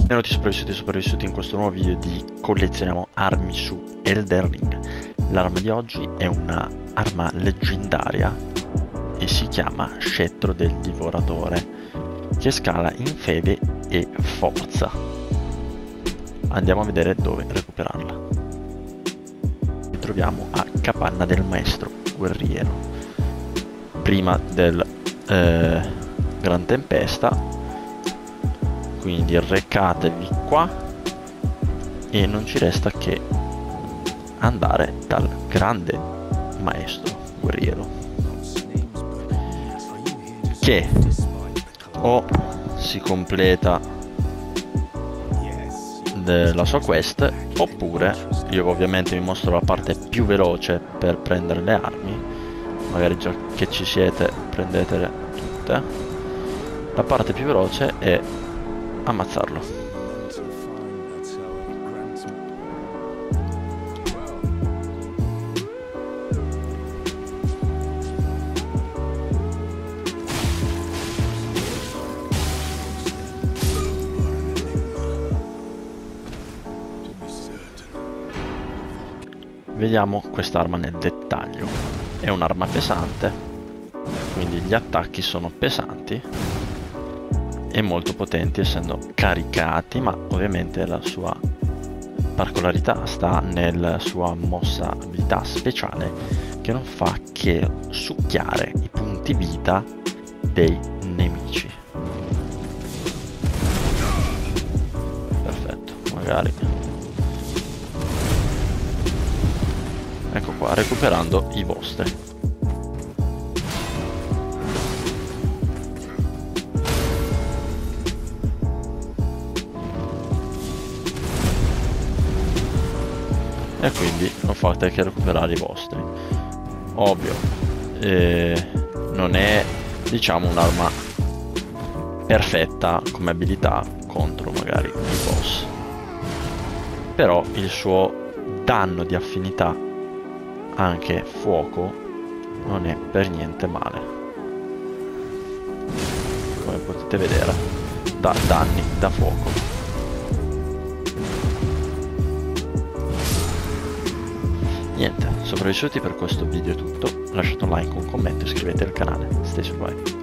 Benvenuti sopravvissuti in questo nuovo video di collezioniamo armi su Elden Ring. L'arma di oggi è una arma leggendaria e si chiama Scettro del Divoratore, che scala in fede e forza. Andiamo a vedere dove recuperarla. Ci troviamo a Capanna del Maestro Guerriero, prima del Gran Tempesta. Quindi recatevi qua e non ci resta che andare dal grande maestro guerriero, che o si completa la sua quest, oppure io ovviamente vi mostro la parte più veloce per prendere le armi. Magari già che ci siete prendetele tutte. La parte più veloce è ammazzarlo. Vediamo quest'arma nel dettaglio. È un'arma pesante, quindi gli attacchi sono pesanti e molto potenti essendo caricati, ma ovviamente la sua particolarità sta nella sua mossa abilità speciale, che non fa che succhiare i punti vita dei nemici. Perfetto, magari ecco qua, recuperando i vostri. E quindi non fate che recuperare i vostri. Ovvio, non è, diciamo, un'arma perfetta come abilità contro magari i boss, però il suo danno di affinità, anche fuoco, non è per niente male. Come potete vedere, dà danni da fuoco. Niente, sopravvissuti per questo video è tutto. Lasciate un like, un commento e iscrivetevi al canale. Stay survive.